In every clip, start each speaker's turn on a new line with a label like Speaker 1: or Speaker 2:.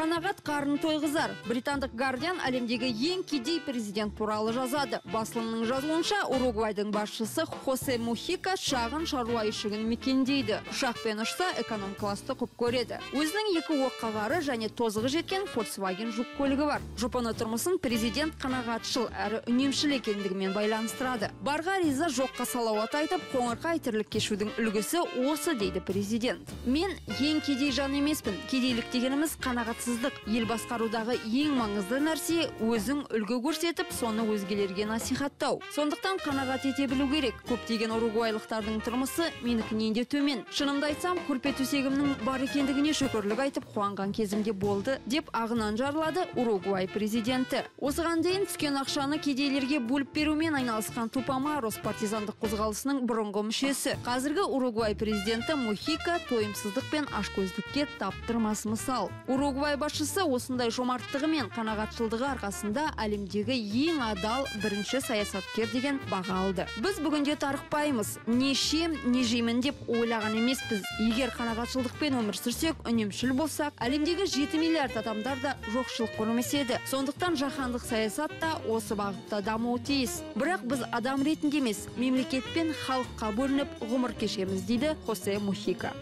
Speaker 1: Қанағат қарын тойғызар. Британдық Guardian әлемдегі ең кедей президент туралы жазады. Басылымның жазуынша, Уругвайдың басшысы Хосе Мухика шағын шаруа үйшігін мекендейді. Ұшақпен ұшса, эконом класты құп көреді. Өзінің 2 оққағары және тозығы жеткен Volkswagen жүк көлігі бар. Жұпыны тұрмысын президент қанағатшыл әрі үнемшіл екендігімен байланыстырады. Барға риза, жоққа салауат айтып, қоңырқай тірлік кешудің үлгісі осы дейді президент. Мен ең кедей жан емеспін. Кедейлік дегеніміз қанағатсыздық. Ел басқарудағы ең маңызды нәрсе өзің үлгі көрсетіп, соны өзгелерге насихаттау. Сондықтан қанағат ете білу керек. Көптеген уругвайлықтардың тұрмысы менікінен де төмен. Шынымды айтсам, көрпе төсегімнің бар екендігіне шүкірлік айтып қуанған кезімде болды, деп ағынан жарлады Уругвай президенті. Осыған дейін түскен ақшаны кедейлерге бөліп берумен айналысқан Тупамарос партизандық қозғалысының бұрынғы мүшесі. Қазіргі Уругвай президенті Мухика тойымсыздық пен ашкөздікке таптырмас мысал. Уругвай басшысы осындай жомарттығы мен қанағатшылдығы арқасында әлемдегі ең адал бірінші саясаткер деген баға алды. Біз бүгінде тарықпаймыз, не ішем, не жеймін деп ойлаған емеспіз. Егер қанағатшылдықпен өмір сүрсек, үнемшіл болсақ, әлемдегі 7 миллиард адамдар да жоқшылық көрмес еді. Сондықтан жаһандық саясат та осы бағытта дамуы тиіс. Бірақ біз адам ретінде емес, мемлекет пен халыққа бөлініп ғұмыр кешеміз, дейді Хосе Мухика.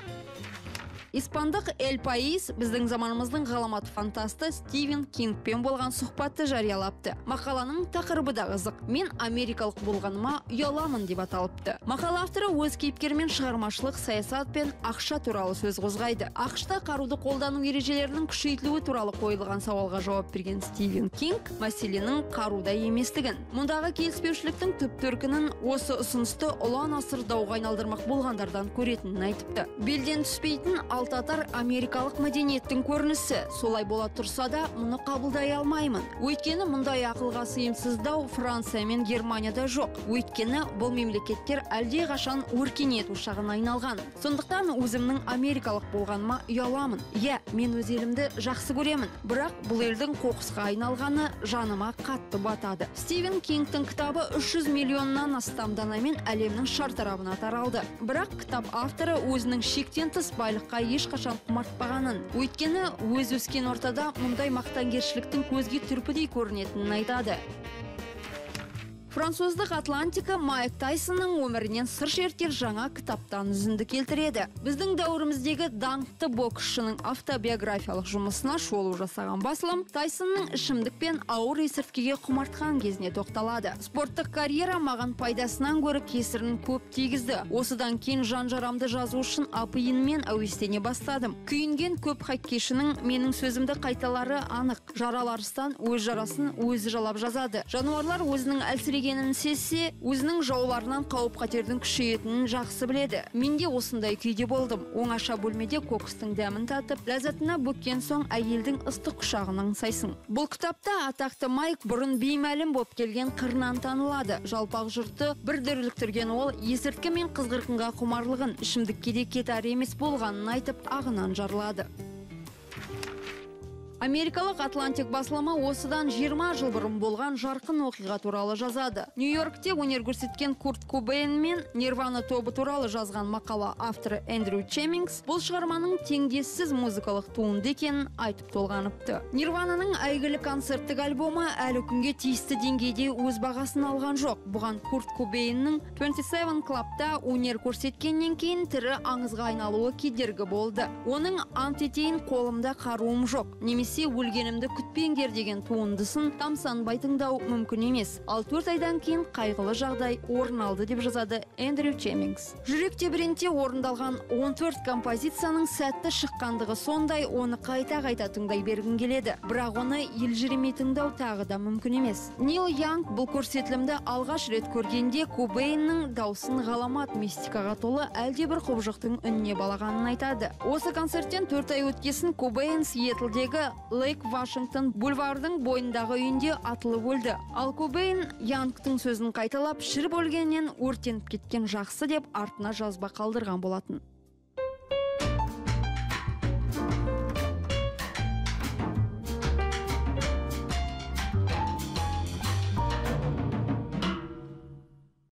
Speaker 1: Испандық El País біздің заманымыздың ғаламат фантасты Стивен Кингпен болған сұхбатты жариялапты. Мақаланың тақырыбы да қызық. Мен америкалық болғаныма ұяламын деп аталыпты. Мақала авторы өз кейіпкермен шығармашылық, саясат пен ақша туралы сөз қозғайды. ақш-та қаруды қолдану ережелерінің күшейтілуі туралы қойылған сауалға жауап берген Стивен Кинг мәселенің қаруда еместігін, мұндағы келіспеушіліктің түп төркінін осы ұсынысты ұлан асыр дауға айналдырмақ болғандардан көретінін айтыпты. Белден түспейтін алтатар америкалық мәдениеттің көрінісі. Солай бола тұрса да, мұны қабылдай алмаймын. Өйткені мұндай ақылға сыйымсыздау Франция мен Германияда жоқ. Өйткені бұл мемлекеттер әлде қашан өркениет ошағына айналған. Сондықтан өзімнің америкалық болғаныма ұяламын. Мен өз елімді жақсы көремін. Бірақ бұл елдің қоқысқа айналғаны жаныма қатты батады. Стивен Кингтің кітабы 300 миллионнан астам данамен әлемнің шартарабына таралды. Бірақ кітап авторы өзінің шектен тыс байлыққа ешқашан құмартпағанын, өйткені өз өскен ортада мұндай мақтангершіліктің көзге түрпідей көрінетінін айтады. Француздық Атлантика Майк Тайсонның өмірінен сыр шертер жаңа кітаптан үзінді келтіреді. Біздің дәуіріміздегі даңқты боксшының автобиографиялық жұмысына шолу жасаған басылым Тайсонның ішімдік пен ауыр есірткіге құмартқан кезіне тоқталады. Спорттық карьера маған пайдасынан гөрі кесірін көп тигізді. Осыдан кейін жан-жарамды жазу үшін апиынмен әуестене бастадым. Күйінген көп хоккейшінің менің сөзімді қайталары анық. Жараларыстан өз жарасын өзі жалап жазады. Жануарлар өзінің әлсірегенін сезсе, өзінің жауларынан қауіп-қатердің күшейетінін жақсы біледі. Мен де осындай күйде болдым. Оңаша бөлмеде кокстың дәмін татып, ләззатына бөккен соң әйелдің ыстық құшағынан аңсайсың. Бұл кітапта атақты Майк бұрын беймәлім болып келген қырынан танылады. Жалпақ жұртты бір дүрліктірген ол есірткі мен қызғырқынға құмарлығын, ішімдікке де кетар емес болғанын айтып, ағынан жарлады. Америкалық Атлантик басылымы осыдан 20 жыл бұрын болған жарқын оқиға туралы жазады. Нью-Йоркте өнер көрсеткен Курт Кобейн мен Нирвана тобы туралы жазған мақала авторы Эндрю Чеммингс бұл шығарманың теңдессіз музыкалық туынды екенін айтып толғаныпты. Нирвананың әйгілі концерттік альбомы әлі күнге тиісті деңгейде өз бағасын алған жоқ. Бұған Курт Кобейннің 27 Club'та өнер көрсеткеннен кейін тірі аңызға айналуы кедергі болды. Оның ант етейін, қолымда қаруым жоқ, немесе өлгенімді күтпеңдер деген туындысын тамсанбай тыңдау мүмкін емес. Ал 4 айдан кейін қайғылы жағдай орын алды деп жазады Эндрю Чеммингс. Жүрек тебіренте орындалған 14 композицияның сәтті шыққандығы сондай, оны қайта-қайта тыңдай бергің келеді. Бірақ оны елжіремей тыңдау тағы да мүмкін емес. Нил Янг бұл көрсетілімді алғаш рет көргенде Кобейннің даусын ғаламат мистикаға толы әлдебір құбыжықтың үніне балағанын айтады. Осы концерттен 4 ай өткесін Кобейн Сиэтлдегі Лейк Вашингтон бульвардың бойындағы үйінде атылып өлді. Ал Кобейн Янгтың сөзін қайталап, шіріп өлгеннен өртеніп кеткен жақсы деп артына жазба қалдырған болатын.